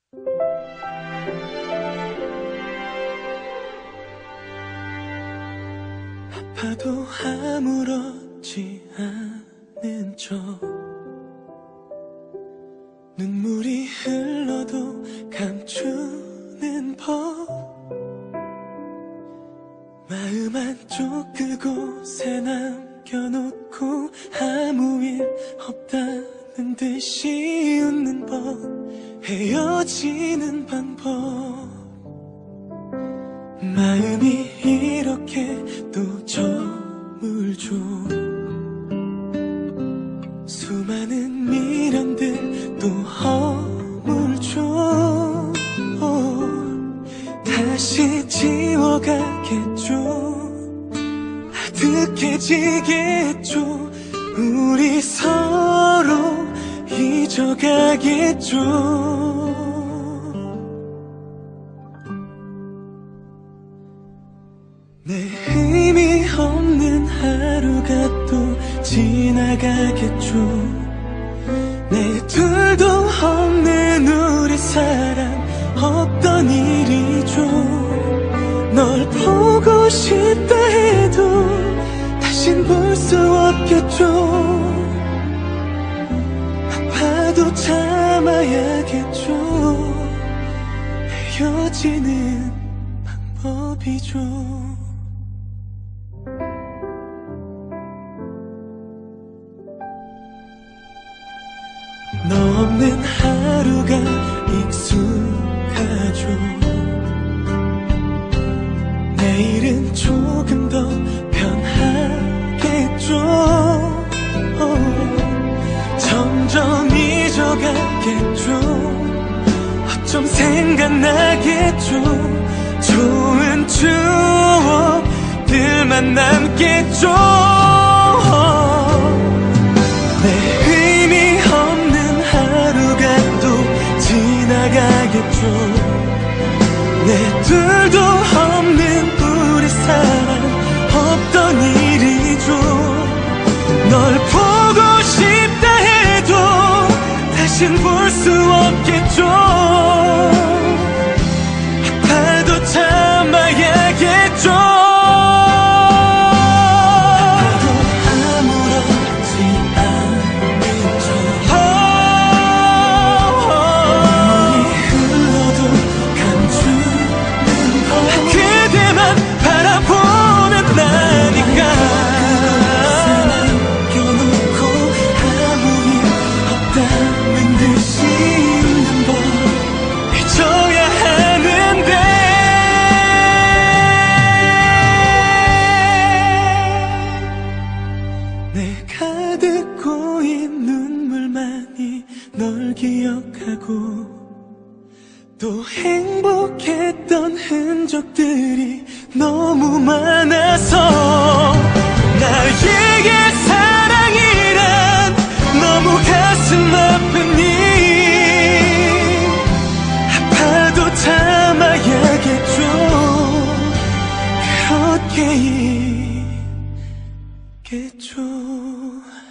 아파도 아무렇지 않은 척 눈물이 흘러도 감추는 법 마음 한쪽 그곳에 남겨놓고 아무 일 없다는 듯이 웃는 법 헤어지는 방법 마음이 이렇게 또 점을 줘 수많은 미련들 또 허물 줘 다시 지워가겠죠 아득해지겠죠 우리 서로 잊어가겠죠 내 의미 없는 하루가 또 지나가겠죠 내 둘도 없는 우리 사랑 없던 일이죠 널 보고 싶다 해도 다신 볼 수 없겠죠 아파도 참아야겠죠 헤어지는 방법이죠 너 없는 하루가 익숙하죠 내일은 조금 더 변하겠죠 점점 잊어가겠죠 어쩜 생각나겠죠 좋은 추억들만 남겠죠 내 의미 없는 하루가 또 지나가겠죠 내 둘도 없는 우리 사랑 없던 일이죠 널 보고 싶다 해도 다신 볼 수 없겠죠 아파도 참아야겠죠 널 기억하고 또 행복했던 흔적들이 너무 많아서 나에게 사랑이란 너무 가슴 아픈 일 아파도 참아야겠죠 그렇게 있겠죠